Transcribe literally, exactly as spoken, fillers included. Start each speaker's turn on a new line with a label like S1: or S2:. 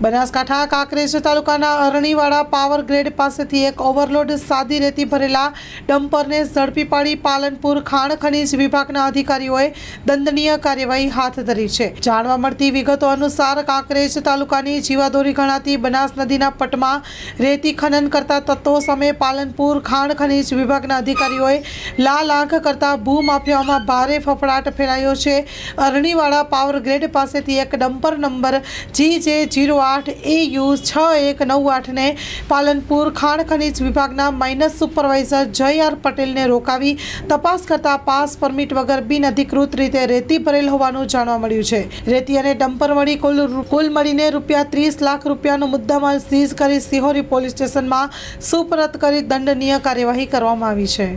S1: બનાસકાંઠા કાંકરેજ તાલુકાના Araniwada power grade પાસેથી એક ઓવરલોડ સાદી રેતી ભરેલા ડમ્પરને ઝડપી પાડી પાલનપુર ખાણ ખનીજ વિભાગના અધિકારીઓએ દંડનીય કાર્યવાહી હાથ ધરી છે। જાણવા મળતી વિગતો અનુસાર કાંકરેજ તાલુકાની જીવાદોરી ગણાતી બનાસ નદીના પટમાં રેતી ખનન કરતા તત્વો સામે પાલનપુર ખાણ ખનીજ વિભાગના અધિકારીઓએ લાલ આંખ કરતા ભૂમાફિયાઓમાં ભારે ફફડાટ ફેલાયો છે। અરણીવાડા પાવર ગ્રેડ પાસેથી એક ડમ્પર નંબર જી જે જીરો आठ ए यू छ एक नौ आठ ने पालनपुर खाण खनिज विभागना mines supervisor J R Patel ने रोकावी तपास करता पास परमिट वगर बिन अधिकृत रीते रेती भरेल होवानुं जाणवा मळ्युं छे। रेती अने डम्पर मळी कुल कुल मळीने रूपिया तीस लाख रूपियानो मुद्दामाल सीज करी सिहोरी पोलीस स्टेशन में सुपरत करी दंडनीय कार्यवाही करवामां आवी छे।